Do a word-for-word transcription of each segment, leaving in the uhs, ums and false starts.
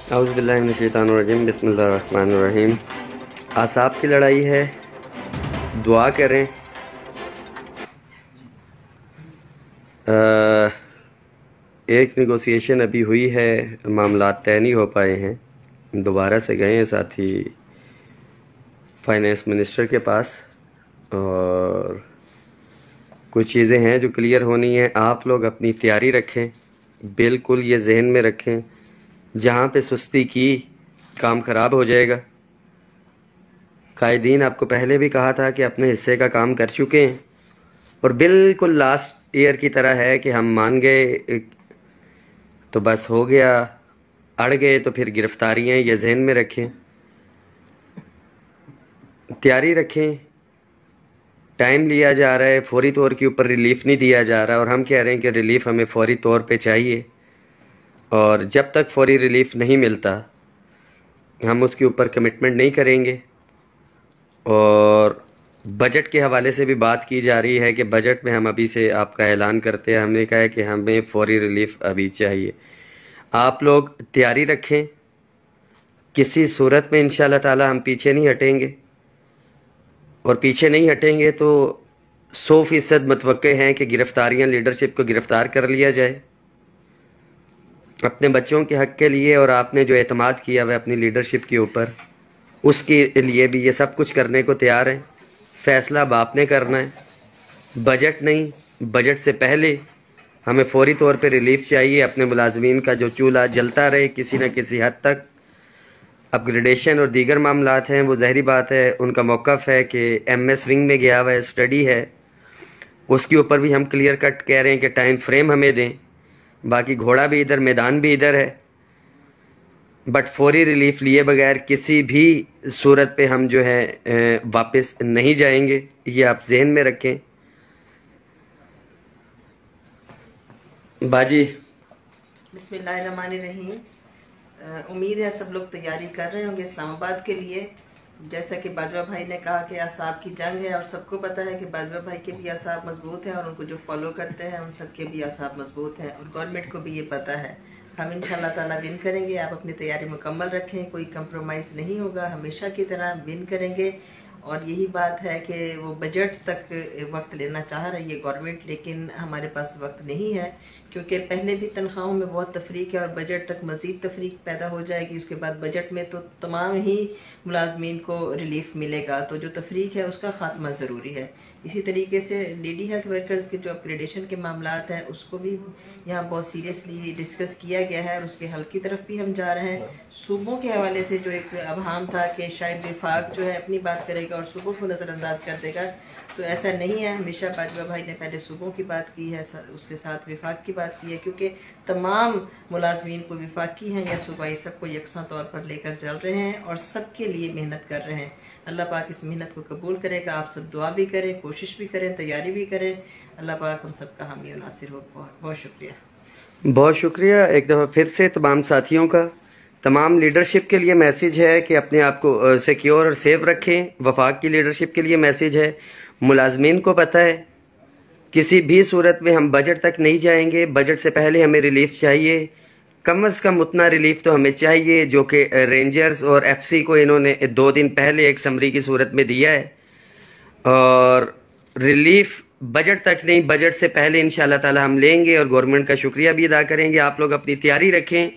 औज़ु बिल्लाहि मिनश शैतानिर रजीम बिस्मिल्लाहिर रहमानिर रहीम। आसाब की लड़ाई है, दुआ करें। आ, एक नेगोशिएशन अभी हुई है, मामला तय नहीं हो पाए हैं। दोबारा से गए हैं साथी फाइनेंस मिनिस्टर के पास और कुछ चीज़ें हैं जो क्लियर होनी है। आप लोग अपनी तैयारी रखें, बिल्कुल ये जहन में रखें, जहाँ पे सुस्ती की काम ख़राब हो जाएगा। कायदीन आपको पहले भी कहा था कि अपने हिस्से का काम कर चुके हैं और बिल्कुल लास्ट ईयर की तरह है कि हम मान गए तो बस हो गया, अड़ गए तो फिर गिरफ्तारियाँ। ये जहन में रखें, तैयारी रखें। टाइम लिया जा रहा है, फौरी तौर के ऊपर रिलीफ नहीं दिया जा रहा और हम कह रहे हैं कि रिलीफ हमें फौरी तौर पे चाहिए और जब तक फौरी रिलीफ नहीं मिलता हम उसके ऊपर कमिटमेंट नहीं करेंगे। और बजट के हवाले से भी बात की जा रही है कि बजट में हम अभी से आपका ऐलान करते हैं। हमने कहा है कि हमें फौरी रिलीफ अभी चाहिए। आप लोग तैयारी रखें, किसी सूरत में इंशाल्लाह ताला हम पीछे नहीं हटेंगे और पीछे नहीं हटेंगे तो सौ फीसद मतवक्के हैं कि गिरफ्तारियां, लीडरशिप को गिरफ्तार कर लिया जाए अपने बच्चों के हक के लिए। और आपने जो एतमाद किया हुआ अपनी लीडरशिप के ऊपर, उसके लिए भी ये सब कुछ करने को तैयार है। फैसला अब आपने करना है, बजट नहीं। बजट से पहले हमें फौरी तौर पे रिलीफ चाहिए। अपने मुलाजमीन का जो चूल्हा जलता रहे किसी न किसी हद तक। अपग्रेडेशन और दीगर मामलात हैं, वो ज़हरी बात है, उनका मौक़िफ़ है कि एम एस विंग में गया हुआ है, स्टडी है, उसके ऊपर भी हम क्लियर कट कह रहे हैं कि टाइम फ्रेम हमें दें। बाकी घोड़ा भी इधर, मैदान भी इधर है, बट फौरी रिलीफ लिए बगैर किसी भी सूरत पे हम जो है वापस नहीं जाएंगे। ये आप जहन में रखें बाजी। बिस्मिल्लाहिर्रहमानिर्रहीम। उम्मीद है सब लोग तैयारी कर रहे होंगे इस्लामाबाद के लिए। जैसा कि बाजवा भाई ने कहा कि असाब की जंग है और सबको पता है कि बाजवा भाई के भी असाब मजबूत हैं और उनको जो फॉलो करते हैं उन सबके भी असाब मजबूत हैं और गवर्नमेंट को भी ये पता है। हम इंशाल्लाह ताला विन करेंगे। आप अपनी तैयारी मुकम्मल रखें, कोई कंप्रोमाइज़ नहीं होगा, हमेशा की तरह विन करेंगे। और यही बात है कि वो बजट तक वक्त लेना चाह रही है गवर्नमेंट, लेकिन हमारे पास वक्त नहीं है क्योंकि पहले भी तनख्वाहों में बहुत तफरीक है और बजट तक मज़ीद तफरीक पैदा हो जाएगी। उसके बाद बजट में तो तमाम ही मुलाजमीन को रिलीफ मिलेगा, तो जो तफरीक है उसका ख़ात्मा ज़रूरी है। इसी तरीके से लेडी हेल्थ वर्कर्स के जो अपग्रेडेशन के मामलात हैं उसको भी यहाँ बहुत सीरियसली डिस्कस किया गया है और उसके हल की तरफ भी हम जा रहे हैं। सूबों के हवाले से जो एक अबहाम था कि शायद विफाक जो है अपनी बात करेगा और सूबों को नज़रअंदाज कर देगा, तो ऐसा नहीं है। हमेशा बाजवा भाई ने पहले सूबों की बात की है, उसके साथ विफाक की बात की है, क्योंकि तमाम मुलाजमीन को विफाकी हैं या सूबाई सबको यकसा तौर पर लेकर चल रहे हैं और सबके लिए मेहनत कर रहे हैं। अल्लाह पाक इस मेहनत को कबूल करेगा। आप सब दुआ भी करें, कोशिश भी करें, तैयारी भी करें। अल्लाह पाक हम सबका हामी और नासिर हो। बहुत शुक्रिया, बहुत शुक्रिया एक दफ़ा फिर से तमाम साथियों का। तमाम लीडरशिप के लिए मैसेज है कि अपने आप को सिक्योर और सेफ रखें। वफाक की लीडरशिप के लिए मैसेज है, मुलाजमीन को पता है किसी भी सूरत में हम बजट तक नहीं जाएंगे। बजट से पहले हमें रिलीफ चाहिए, कम अज़ कम उतना रिलीफ तो हमें चाहिए जो कि रेंजर्स और एफसी को इन्होंने दो दिन पहले एक समरी की सूरत में दिया है। और रिलीफ बजट तक नहीं, बजट से पहले इंशाल्लाह ताला हम लेंगे और गवर्नमेंट का शुक्रिया भी अदा करेंगे। आप लोग अपनी तैयारी रखें,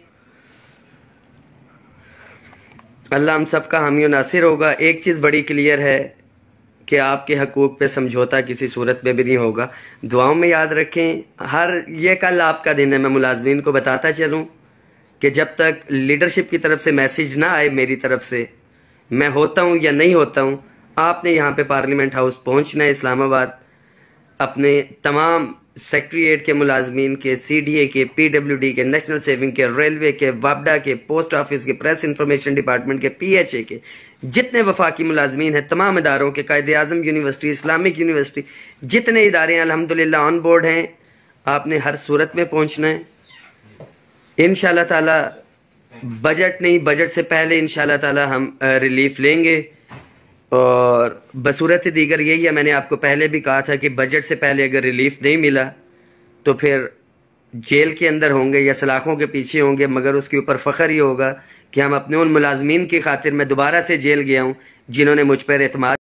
अल्लाह हम सबका हामी और नासिर होगा। एक चीज़ बड़ी क्लियर है कि आपके हकूक़ पे समझौता किसी सूरत में भी नहीं होगा। दुआओं में याद रखें। हर ये कल आपका दिन है, मैं मुलाजमीन को बताता चलूँ कि जब तक लीडरशिप की तरफ से मैसेज ना आए मेरी तरफ से, मैं होता हूँ या नहीं होता हूँ, आपने यहाँ पे पार्लियामेंट हाउस पहुँचना है इस्लामाबाद। अपने तमाम सेक्रेटरीट के मुलाजमीन के, सी डी ए के, पी डब्ल्यू डी के, नेशनल सेविंग के, रेलवे के, वापडा के, पोस्ट ऑफिस के, प्रेस इंफॉर्मेशन डिपार्टमेंट के, पी एच ए के, जितने वफाकी मुलाजमीन हैं, तमाम इदारों के, कायदे आज़म यूनिवर्सिटी, इस्लामिक यूनिवर्सिटी, जितने इदारे अल्हम्दुलिल्लाह ऑन बोर्ड हैं, आपने हर सूरत में पहुँचना है इंशाल्लाह ताला। बजट नहीं, बजट से पहले इंशाल्लाह ताला हम रिलीफ लेंगे। और बसूरत दीगर यही है, मैंने आपको पहले भी कहा था कि बजट से पहले अगर रिलीफ नहीं मिला तो फिर जेल के अंदर होंगे या सलाखों के पीछे होंगे, मगर उसके ऊपर फ़ख्र ही होगा कि हम अपने उन मुलाजमीन की खातिर मैं दोबारा से जेल गया हूँ जिन्होंने मुझ पर एतमाद